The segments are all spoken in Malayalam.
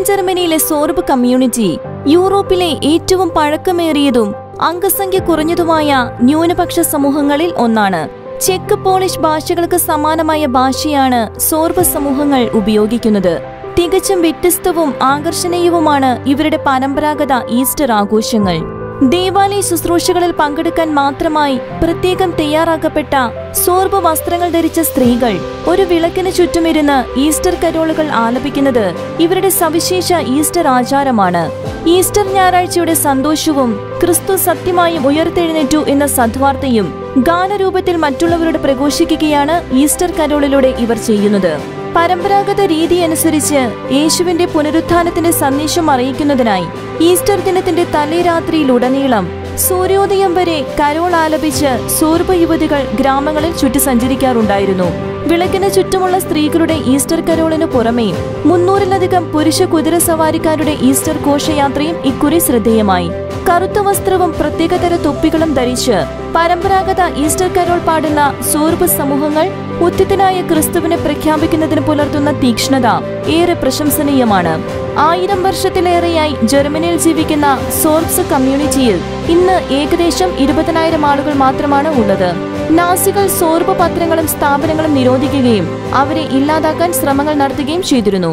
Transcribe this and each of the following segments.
ജർമ്മനിയിലെ സോർബ് കമ്മ്യൂണിറ്റി യൂറോപ്പിലെ ഏറ്റവും പഴക്കമേറിയതും അംഗസംഖ്യ കുറഞ്ഞതുമായ ന്യൂനപക്ഷ സമൂഹങ്ങളിൽ ഒന്നാണ്. ചെക്ക് പോളിഷ് ഭാഷകൾക്ക് സമാനമായ ഭാഷയാണ് സോർബ് സമൂഹങ്ങൾ ഉപയോഗിക്കുന്നത്. തികച്ചും വ്യത്യസ്തവും ആകർഷണീയവുമാണ് ഇവരുടെ പരമ്പരാഗത ഈസ്റ്റർ ആഘോഷങ്ങൾ. ദേവാലയ ശുശ്രൂഷകളിൽ പങ്കെടുക്കാൻ മാത്രമായി പ്രത്യേകം തയ്യാറാക്കപ്പെട്ട സോർബ് വസ്ത്രങ്ങൾ ധരിച്ച സ്ത്രീകൾ ഒരു വിളക്കിന് ചുറ്റുമിരുന്ന് ഈസ്റ്റർ കരോളുകൾ ആലപിക്കുന്നത് ഇവരുടെ സവിശേഷ ഈസ്റ്റർ ആചാരമാണ്. ഈസ്റ്റർ ഞായറാഴ്ചയുടെ സന്തോഷവും ക്രിസ്തു സത്യമായും ഉയർത്തെഴുന്നേറ്റു എന്ന സദ്വാർത്തയും ഗാനരൂപത്തിൽ മറ്റുള്ളവരോട് പ്രഘോഷിക്കുകയാണ് ഈസ്റ്റർ കരോളിലൂടെ ഇവർ ചെയ്യുന്നത്. പരമ്പരാഗത രീതി അനുസരിച്ച് യേശുവിന്റെ പുനരുത്ഥാനത്തിന്റെ സന്ദേശം അറിയിക്കുന്നതിനായി ഈസ്റ്റർ ദിനത്തിന്റെ തലേരാത്രിയിലുടനീളം സൂര്യോദയം വരെ കരോൾ ആലപിച്ച് സോർബ് യുവതികൾ ഗ്രാമങ്ങളിൽ ചുറ്റി സഞ്ചരിക്കാറുണ്ടായിരുന്നു. വിളക്കിന് ചുറ്റുമുള്ള സ്ത്രീകളുടെ ഈസ്റ്റർ കരോളിനു പുറമേ 300-ലധികം പുരുഷ കുതിരസവാരിക്കാരുടെ ഈസ്റ്റർ ഘോഷയാത്രയും ഇക്കുറി ശ്രദ്ധേയമായി. കറുത്ത വസ്ത്രവും പ്രത്യേകതര തൊപ്പികളും ധരിച്ച് പരമ്പരാഗത ഈസ്റ്റർ കരോൾ പാടുന്ന സോർബ് സമൂഹങ്ങൾ ഉത്തിതനായ ക്രിസ്തുവിനെ പ്രഖ്യാപിക്കുന്നതിന് പുലർത്തുന്ന തീക്ഷ്ണത ഏറെ പ്രശംസനീയമാണ്. 1000 വർഷത്തിലേറെയായി ജർമ്മനിയിൽ ജീവിക്കുന്ന സോർബ്സ് കമ്മ്യൂണിറ്റിയിൽ ഇന്ന് ഏകദേശം 20,000 ആളുകൾ മാത്രമാണ് ഉള്ളത്. നാസികൾ സോർബ് പത്രങ്ങളും സ്ഥാപനങ്ങളും നിരോധിക്കുകയും അവരെ ഇല്ലാതാക്കാൻ ശ്രമങ്ങൾ നടത്തുകയും ചെയ്തിരുന്നു.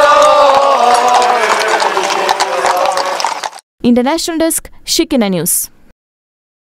ഇന്റർനാഷണൽ ഡെസ്ക് ഷിക്കിന ന്യൂസ്.